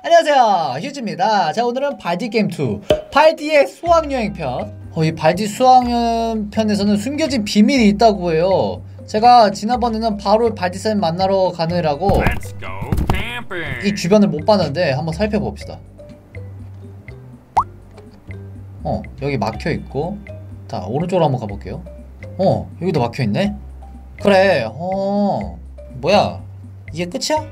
안녕하세요, 휴즈입니다. 자, 오늘은 발디게임2 발디의 수학여행편. 이 발디 수학여행편에서는 숨겨진 비밀이 있다고 해요. 제가 지난번에는 바로 발디쌤 만나러 가느라고 이 주변을 못 봤는데 한번 살펴봅시다. 여기 막혀있고, 자, 오른쪽으로 한번 가볼게요. 여기도 막혀있네? 그래, 뭐야, 이게 끝이야?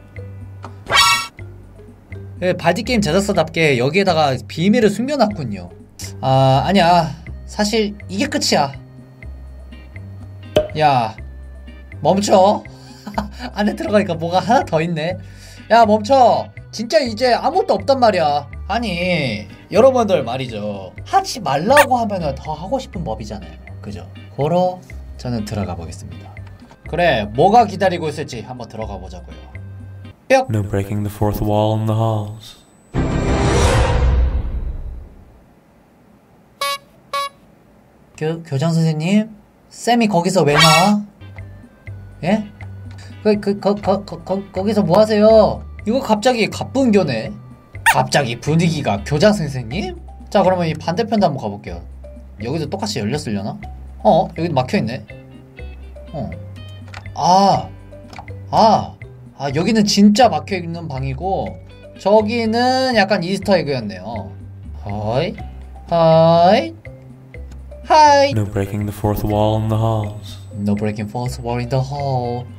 발디게임 제작사답게 여기에다가 비밀을 숨겨놨군요. 아니야, 사실 이게 끝이야. 야, 멈춰. 안에 들어가니까 뭐가 하나 더 있네. 야, 멈춰. 진짜 이제 아무것도 없단 말이야. 아니, 여러분들 말이죠, 하지 말라고 하면은 더 하고 싶은 법이잖아요, 그죠? 그러 저는 들어가 보겠습니다. 그래, 뭐가 기다리고 있을지 한번 들어가 보자고요. 뿅! No breaking the fourth wall in the halls. 교장 선생님? 쌤이 거기서 왜 나와? 예? 거기서 뭐 하세요? 이거 갑자기 갑분교네? 갑자기 분위기가 교장 선생님? 자, 그러면 이 반대편도 한번 가볼게요. 여기도 똑같이 열렸으려나? 여기도 막혀있네. 여기는 진짜 막혀있는 방이고, 저기는 약간 이스터에그였네요. 하이. No breaking the fourth wall in the halls. No breaking fourth wall in the hall.